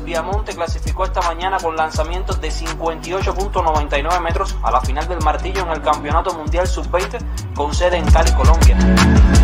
Luis Viamonte clasificó esta mañana con lanzamientos de 58.99 metros a la final del martillo en el Campeonato Mundial Sub-20 con sede en Cali, Colombia.